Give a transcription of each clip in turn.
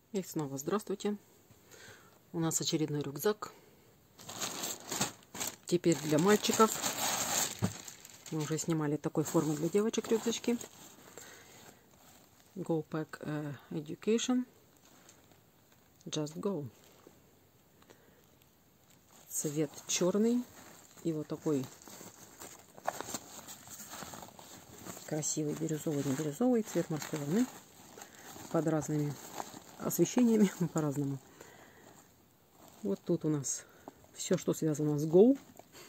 И снова здравствуйте. У нас очередной рюкзак. Теперь для мальчиков. Мы уже снимали такой формы для девочек рюкзачки. Go Pack Education. Just Go. Цвет черный. И вот такой красивый бирюзовый, не бирюзовый цвет морской волны. Под разными освещениями, по-разному. Вот тут у нас все, что связано с Go.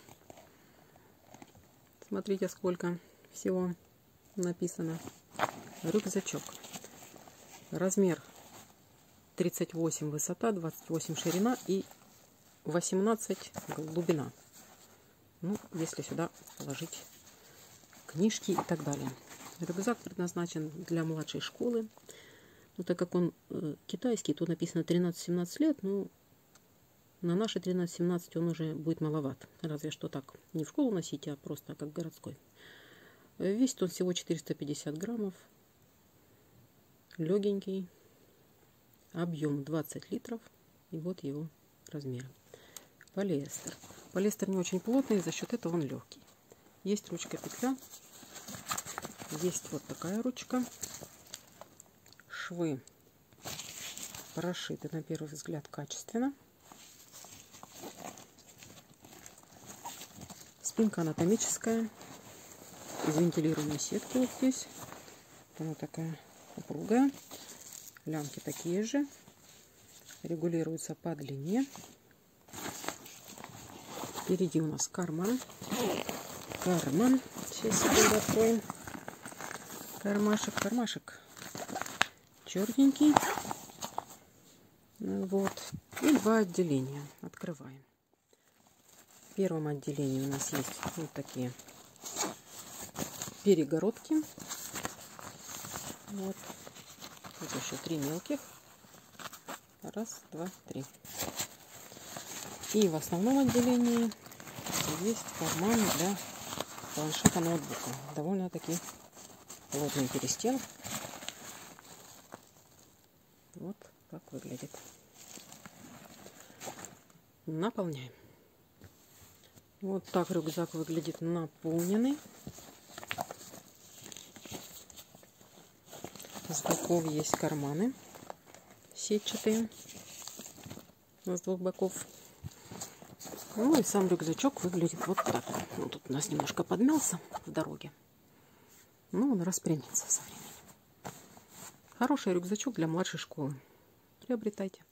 Смотрите, сколько всего написано. Рюкзачок. Размер 38 высота, 28 ширина и 18 глубина. Ну, если сюда положить книжки и так далее. Рюкзак предназначен для младшей школы. Ну, так как он китайский, то написано 13-17 лет. Ну, на наши 13-17 он уже будет маловат. Разве что так, не в школу носить, а просто как городской. Весит он всего 450 граммов. Легенький. Объем 20 литров. И вот его размеры. Полиэстер. Полиэстер не очень плотный, за счет этого он легкий. Есть ручка-петля. Есть вот такая ручка. Швы прошиты на первый взгляд качественно. Спинка анатомическая. Из вентилированной сетки вот здесь. Она такая упругая. Лямки такие же. Регулируются по длине. Впереди у нас карман. Сейчас секунду откроем. Кармашек черненький. Вот. И два отделения. Открываем. В первом отделении у нас есть вот такие перегородки. Вот. Тут еще 3 мелких. Раз, два, три. И в основном отделении есть карман для планшета ноутбука. Довольно-таки плотный перестен. Вот так выглядит. Наполняем. Вот так рюкзак выглядит наполненный. С боков есть карманы сетчатые. С двух боков. Ну и сам рюкзачок выглядит вот так. Ну, тут у нас немножко подмялся в дороге. Но он распрямится со временем. Хороший рюкзачок для младшей школы. Приобретайте.